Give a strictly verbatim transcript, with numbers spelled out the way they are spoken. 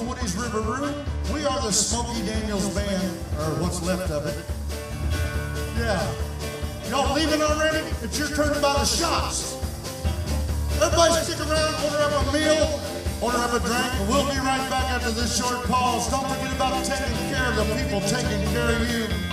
the Woody's River Room. We are the Smokey Daniels Band, or what's left of it. Yeah. Y'all leaving already? It's your turn to buy the shots. Everybody stick around, order up a meal, order up a drink, and we'll be right back after this short pause. Don't forget about taking care of the people taking care of you.